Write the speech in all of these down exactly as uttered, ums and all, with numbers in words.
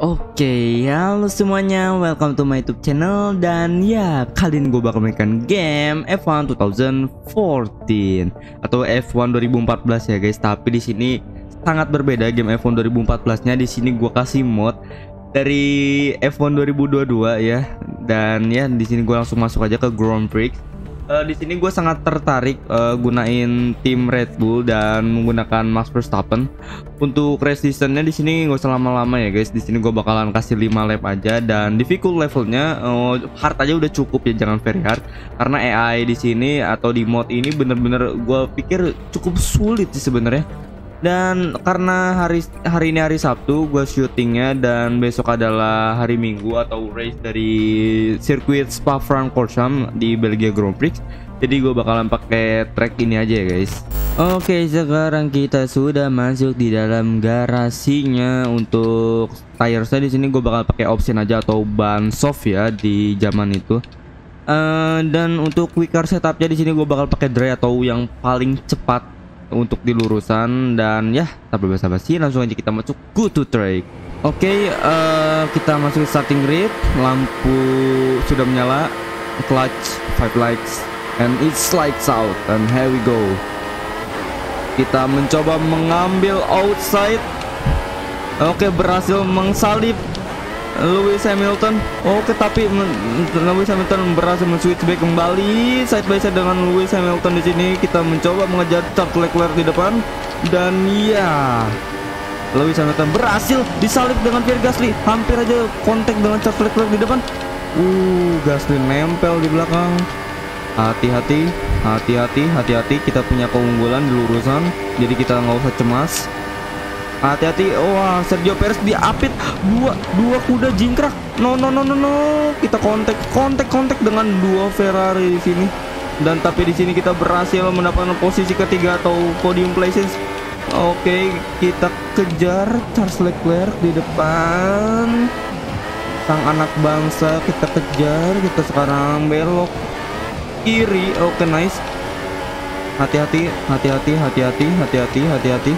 Oke, halo semuanya, welcome to my YouTube channel. Dan ya, kali ini gue bakal mainkan game F one twenty fourteen atau F one dua ribu empat belas ya guys. Tapi di sini sangat berbeda game F one dua ribu empat belas-nya. Di sini gue kasih mod dari F one dua ribu dua puluh dua ya. Dan ya, di sini gue langsung masuk aja ke Grand Prix. Uh, di sini gue sangat tertarik uh, gunain tim Red Bull dan menggunakan Max Verstappen. Untuk race distance-nya di sini nggak usah lama-lama ya guys. Di sini gue bakalan kasih lima lap aja, dan difficult levelnya uh, hard aja udah cukup ya, jangan very hard. Karena A I di sini atau di mod ini bener-bener gue pikir cukup sulit sih sebenarnya. Dan karena hari hari ini hari Sabtu gue syutingnya, dan besok adalah hari Minggu atau race dari sirkuit Spa-Francorchamps di Belgia Grand Prix. Jadi gue bakalan pakai track ini aja ya guys. Oke, sekarang kita sudah masuk di dalam garasinya. Untuk tire-nya di sini gue bakal pakai option aja atau ban soft ya di zaman itu. Uh, dan untuk quick car setupnya di sini gue bakal pakai dry atau yang paling cepat untuk di lurusan. Dan ya, tanpa basa-basi langsung aja kita masuk go to track. Oke, okay, uh, kita masuk starting grid. Lampu sudah menyala, clutch, five lights, and it slides out. And here we go. Kita mencoba mengambil outside. Oke, okay, berhasil mengsalip Lewis Hamilton. Oke, okay, tapi Lewis Hamilton berhasil men-switch back kembali side by side dengan Lewis Hamilton. Di sini kita mencoba mengejar Charles Leclerc di depan, dan ya, Lewis Hamilton berhasil disalip dengan Pierre Gasly. Hampir aja kontak dengan Charles Leclerc di depan. Uh, Gasly nempel di belakang. Hati-hati, hati-hati, hati-hati. Kita punya keunggulan di lurusan, jadi kita nggak usah cemas. Hati-hati. Wah, Sergio Perez diapit. Dua dua kuda jingkrak. No no no no no. Kita kontak kontak kontak dengan dua Ferrari di sini. Dan tapi di sini kita berhasil mendapatkan posisi ketiga atau podium places. Oke, kita kejar Charles Leclerc di depan. Sang anak bangsa kita kejar. Kita sekarang belok kiri. Oke, nice. Hati-hati, hati-hati, hati-hati, hati-hati, hati-hati.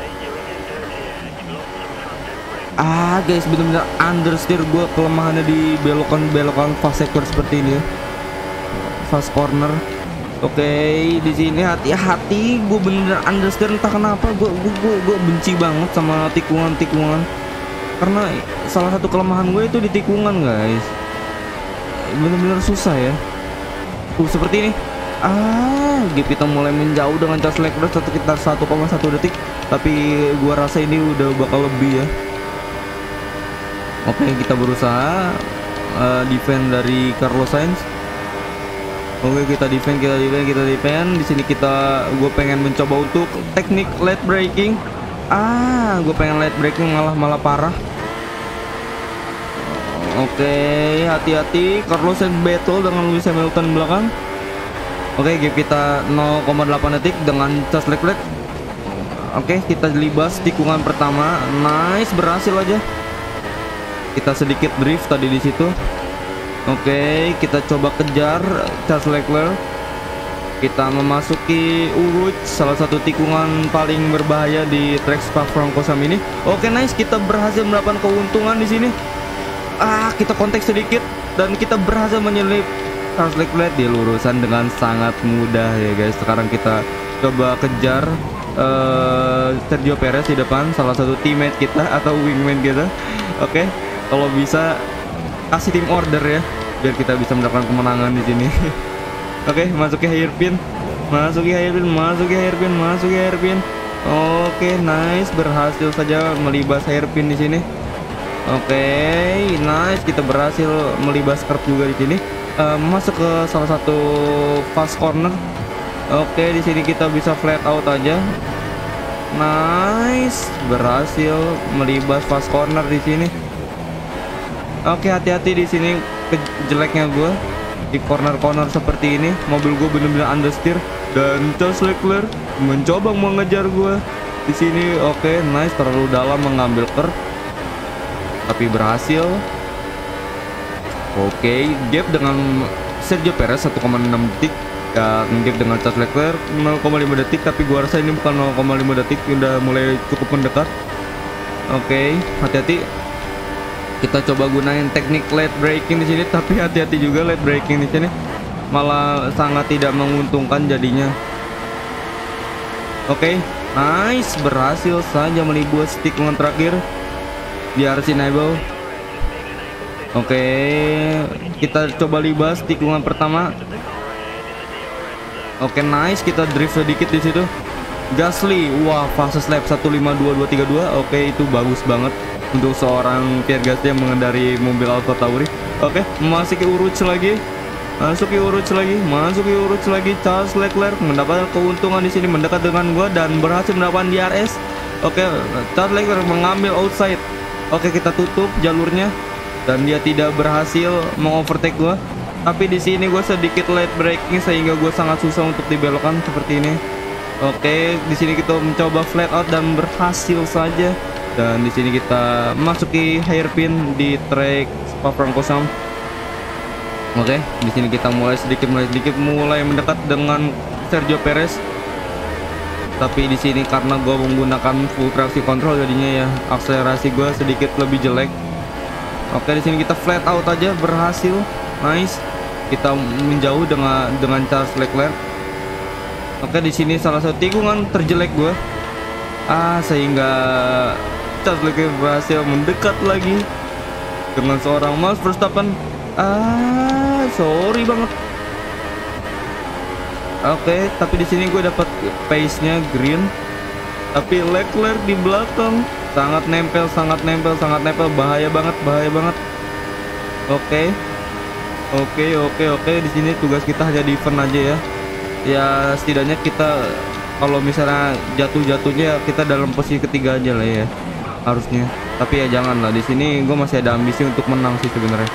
Ah guys, bener-bener understeer gue kelemahannya di belokan-belokan fast sector seperti ini ya. Fast corner. Oke, okay, di sini hati-hati, gue bener-bener understeer. Entah kenapa gue gue gue, gue benci banget sama tikungan-tikungan. Karena salah satu kelemahan gue itu di tikungan guys. Bener-bener susah ya. Tuh seperti ini. Ah, gap kita mulai menjauh dengan Charles Leclerc sekitar satu koma satu detik. Tapi gue rasa ini udah bakal lebih ya. Oke, kita berusaha uh, defend dari Carlos Sainz. Oke, kita defend, kita defend, kita defend. Di sini kita, gue pengen mencoba untuk teknik late braking. Ah, gue pengen late braking malah malah parah. Oke, hati-hati. Carlos Sainz battle dengan Lewis Hamilton belakang. Oke, gap kita nol koma delapan detik dengan Charles Leclerc. Oke, kita libas tikungan pertama. Nice, berhasil aja. Kita sedikit drift tadi di situ. Oke, kita coba kejar Charles Leclerc. Kita memasuki Uruj, salah satu tikungan paling berbahaya di track Spa-Francorchamps ini. Oke, nice, kita berhasil mendapatkan keuntungan di sini. Ah, kita kontak sedikit dan kita berhasil menyelip Charles Leclerc di lurusan dengan sangat mudah ya guys. Sekarang kita coba kejar uh, Sergio Perez di depan, salah satu teammate kita atau wingman kita. Oke, kalau bisa kasih tim order ya, biar kita bisa mendapatkan kemenangan di sini. Oke, masuki hairpin, masuki hairpin, masuki hairpin, masuki hairpin. Oke, nice, berhasil saja melibas hairpin di sini. Oke, nice, kita berhasil melibas curb juga di sini. Uh, masuk ke salah satu fast corner. Oke, di sini kita bisa flat out aja. Nice, berhasil melibas fast corner di sini. Oke, hati-hati di sini jeleknya gue di corner-corner seperti ini. Mobil gue bener-bener understeer dan Charles Leclerc mencoba mengejar gue di sini. Oke, nice, terlalu dalam mengambil curb tapi berhasil. Oke, gap dengan Sergio Perez satu koma enam detik. Dan gap dengan Charles Leclerc nol koma lima detik, tapi gua rasa ini bukan nol koma lima detik, udah mulai cukup mendekat. Oke, hati-hati. Kita coba gunain teknik late braking di sini, tapi hati-hati juga late braking di sini malah sangat tidak menguntungkan jadinya. Oke, okay, nice, berhasil saja melibas tikungan terakhir di R C Enable. Oke, okay, kita coba libas tikungan pertama. Oke, okay, nice, kita drift sedikit di situ. Gasly, wah, fase lap satu lima dua dua tiga dua. Oke, okay, itu bagus banget untuk seorang Pierre Gasly yang mengendari mobil Alfa Tauri. Oke, okay, memasuki urut lagi. Masuki urut lagi, masuki urut lagi. Charles Leclerc mendapatkan keuntungan di sini, mendekat dengan gua dan berhasil mendapatkan D R S. Oke, okay, Charles Leclerc mengambil outside. Oke, okay, kita tutup jalurnya dan dia tidak berhasil mengovertake gua. Tapi di sini gua sedikit late braking sehingga gua sangat susah untuk dibelokkan seperti ini. Oke, okay, di sini kita mencoba flat out dan berhasil saja. Dan di sini kita masuki hairpin di track Spa-Francorchamps. Oke, okay, di sini kita mulai sedikit mulai sedikit mulai mendekat dengan Sergio Perez. Tapi di sini karena gue menggunakan full traction control jadinya ya akselerasi gue sedikit lebih jelek. Oke, okay, di sini kita flat out aja berhasil. Nice. Kita menjauh dengan dengan Charles Leclerc. Oke, okay, di sini salah satu tikungan terjelek gue. Ah, sehingga Charles Leclerc berhasil mendekat lagi dengan seorang Max Verstappen. Ah, sorry banget. Oke, okay, tapi di sini gue dapat pace-nya green. Tapi Leclerc di belakang sangat nempel, sangat nempel, sangat nempel, bahaya banget, bahaya banget. Oke. Okay. Oke, okay, oke, okay, oke. Okay. Di sini tugas kita hanya defend aja ya. Ya, setidaknya kita kalau misalnya jatuh-jatuhnya kita dalam posisi ketiga aja lah ya. Harusnya. Tapi ya jangan lah, di sini gue masih ada ambisi untuk menang sih sebenarnya.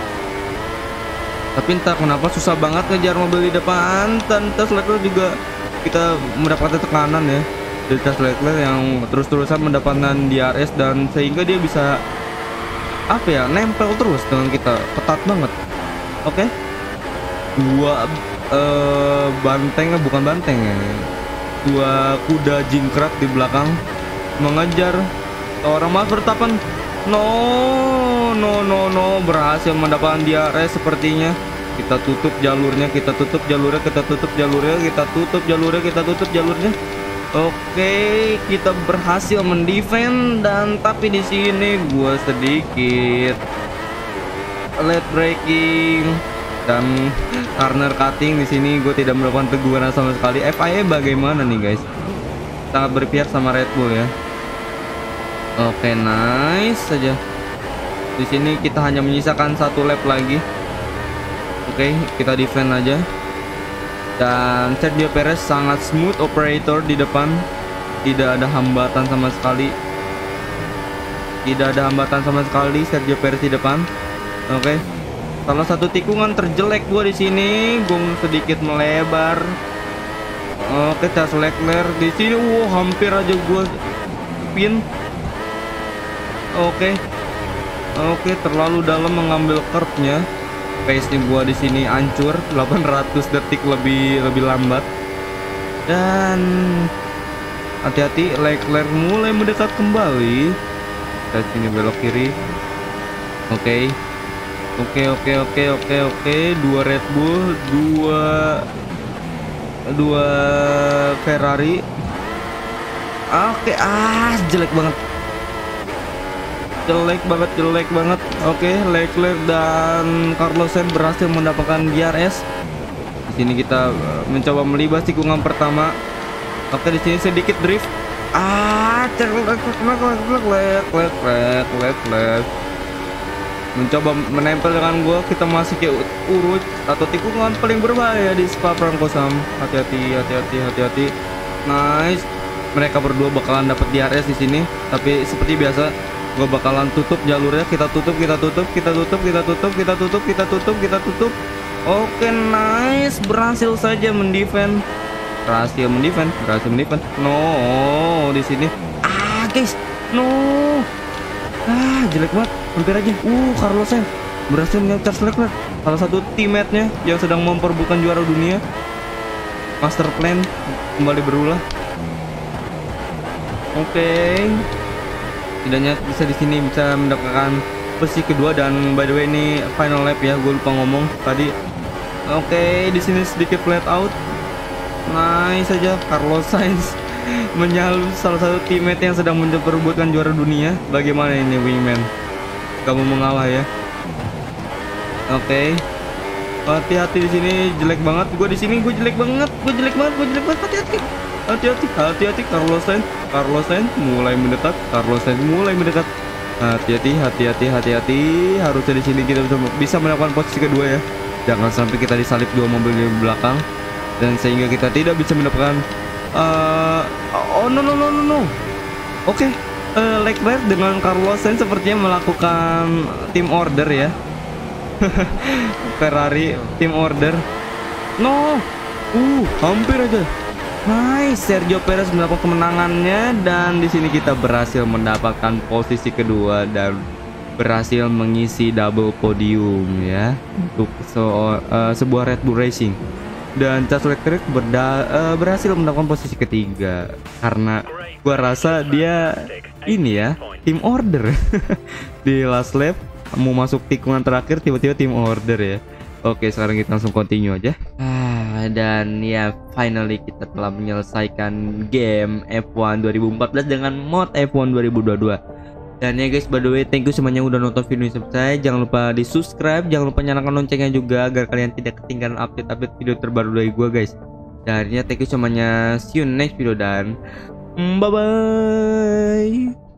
Tapi entah kenapa susah banget ngejar mobil di depan. Dan Charles Leclerc juga kita mendapatkan tekanan ya dari Charles Leclerc yang terus-terusan mendapatkan D R S dan sehingga dia bisa apa ya nempel terus dengan kita, ketat banget. Oke, okay. Dua uh, banteng bukan banteng ya, dua kuda jingkrak di belakang mengejar orang Max Verstappen. No, no, no, no, berhasil mendapatkan D R S sepertinya. Kita tutup jalurnya, kita tutup jalurnya, kita tutup jalurnya, kita tutup jalurnya, kita tutup jalurnya. Oke, kita berhasil mendefend dan tapi di sini gua sedikit late braking dan corner cutting. Di sini gue tidak melakukan teguran sama sekali. F I A bagaimana nih guys? Sangat berpihak sama Red Bull ya. Oke, nice saja. Di sini kita hanya menyisakan satu lap lagi. Oke, kita defend aja. Dan Sergio Perez sangat smooth operator di depan. Tidak ada hambatan sama sekali. Tidak ada hambatan sama sekali Sergio Perez di depan. Oke. Salah satu tikungan terjelek gua di sini. Gue sedikit melebar. Oke, Charles Leclerc di sini. Wow, hampir aja gua pin. Oke, okay. oke, okay, terlalu dalam mengambil curve-nya. Pace-nya gua di sini hancur, delapan ratus detik lebih lebih lambat. Dan hati-hati, Leclerc mulai mendekat kembali. Kita sini belok kiri. Oke, okay. oke, okay, oke, okay, oke, okay, oke, okay. Dua Red Bull, dua dua Ferrari. Oke, okay. ah, jelek banget. Jelek banget, jelek banget. Oke, okay, Leclerc dan Carlos Sainz berhasil mendapatkan D R S. Di sini kita mencoba melibas tikungan pertama. Oke, okay, di sini sedikit drift. Ah, Leclerc, Leclerc, Leclerc, Leclerc. Mencoba menempel dengan gua. Kita masih ke urut atau tikungan paling berbahaya di Spa-Francorchamps. Hati-hati, hati-hati, hati-hati. Nice. Mereka berdua bakalan dapat D R S di sini. Tapi seperti biasa, gue bakalan tutup jalurnya. Kita tutup, kita tutup, kita tutup, kita tutup, kita tutup, kita tutup, kita tutup. Oke, nice, berhasil saja mendefend, berhasil mendefend, berhasil mendefend. No, di sini. Ah, guys, no. Ah, jelek banget, hampir aja. Uh, Carlos Sainz berhasil menyerang Charles Leclerc, salah satu teammate-nya yang sedang memperebutkan juara dunia. Master plan kembali berulah. Oke. Okay. Setidaknya bisa di sini bisa mendapatkan posisi kedua. Dan by the way ini final lap ya, gue lupa ngomong tadi. Oke, di sini sedikit flat out. Nice saja Carlos Sainz menyalip salah satu teammate yang sedang memperebutkan juara dunia. Bagaimana ini wingman? Kamu mengalah ya. Oke. Hati-hati di sini, jelek banget. Gue di sini gue jelek banget. Gue jelek banget. Gue jelek banget. Hati-hati. Hati-hati. Hati-hati Carlos Sainz. Carlos Sainz mulai mendekat. Carlos Sainz mulai mendekat. Hati-hati. Hati-hati. Hati-hati. Harusnya di sini kita bisa, bisa mendapatkan posisi kedua ya. Jangan sampai kita disalip dua mobil di belakang dan sehingga kita tidak bisa mendapatkan uh, oh no no no no no. Oke. Okay. Uh, Leclerc dengan Carlos Sainz sepertinya melakukan team order ya. Ferrari team order. No. Uh, hampir aja. Nice, Sergio Perez mendapat kemenangannya dan di sini kita berhasil mendapatkan posisi kedua dan berhasil mengisi double podium ya untuk so, uh, sebuah Red Bull Racing. Dan Charles Leclerc berda, uh, berhasil mendapatkan posisi ketiga karena gua rasa dia ini ya team order. Di last lap mau masuk tikungan terakhir tiba-tiba team order ya. Oke, sekarang kita langsung continue aja. Ah, dan ya finally kita telah menyelesaikan game F satu dua ribu empat belas dengan mod F satu dua ribu dua puluh dua. Dan ya guys, by the way, thank you semuanya udah nonton video ini sampai. Jangan lupa di subscribe, jangan lupa nyalakan loncengnya juga agar kalian tidak ketinggalan update-update video terbaru dari gua guys. Dan ya thank you semuanya, see you next video dan bye bye.